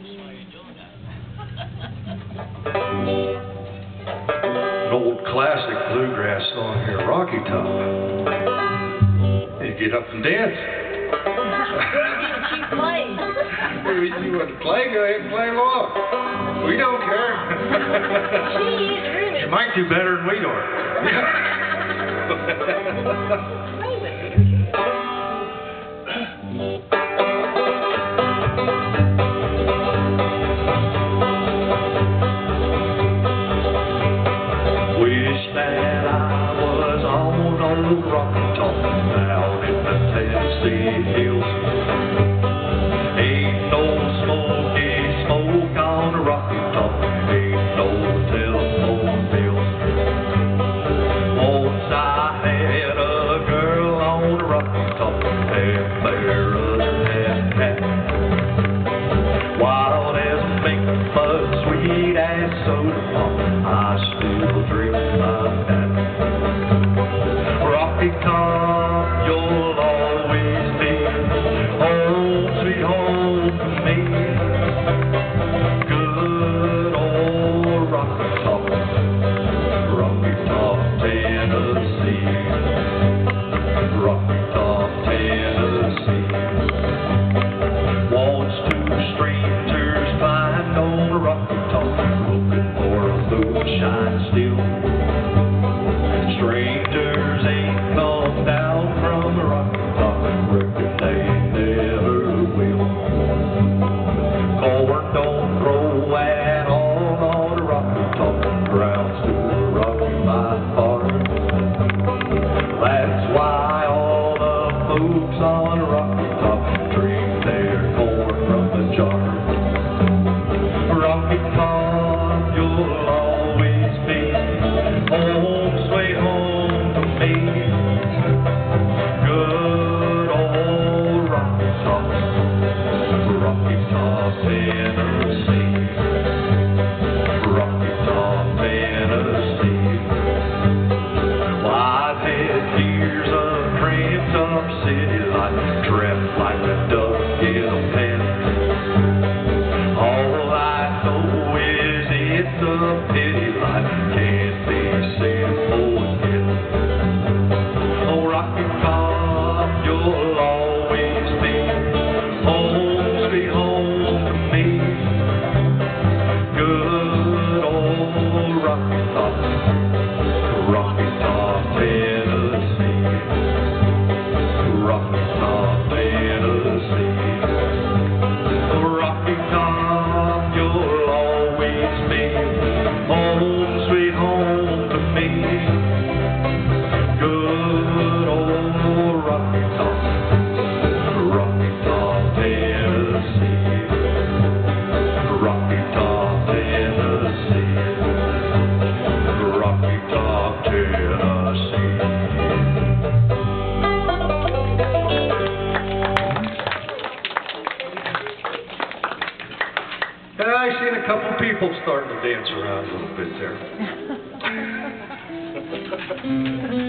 An old classic bluegrass song here, Rocky Top. You get up and dance. She plays. You want to play? Go ahead and play along. We don't care. She is really. You might do better than we do. Wish that I was on old Rocky Top out in the Tennessee hills. Ain't no smoky smoke on the Rocky Top, ain't no telephone bills. Once I had a girl on the Rocky Top, half bear, other half cat. Wild as a mink, but sweet as soda pop, I still dream about that. Rocky Top, you'll always be home, sweet home to me. Good old Rocky Top, Rocky Top, Tennessee. Rocky Top, Tennessee. Once two strangers climbed on the Rocky Top, looking for a moonshine still. Strangers ain't come down from the Rocky Top, reckon they never will. Corn don't grow at all on the Rocky Top, ground's too rocky by far. That's why all the folks on the Rocky Top drink their corn from the jar. Rocky Top, you'll always be home, sweet home to me. Good old Rocky Top, Rocky Top, Tennessee. Rocky Top, Tennessee. Well, I've had years of cramped up city life, trapped like a duck in a pen. All I know is it's a pity life can't be simple again. Oh, Rocky Top, you'll always be home, sweet home to me. Good old Rocky Top, Rocky Top, Tennessee. Rocky Top, Tennessee. Rocky Top, you'll always be home, sweet home to me. Good old Rocky Top, Rocky Top, Tennessee. Rocky Top, Tennessee. Rocky Top, Tennessee. Yeah, I've seen a couple people starting to dance around a little bit there.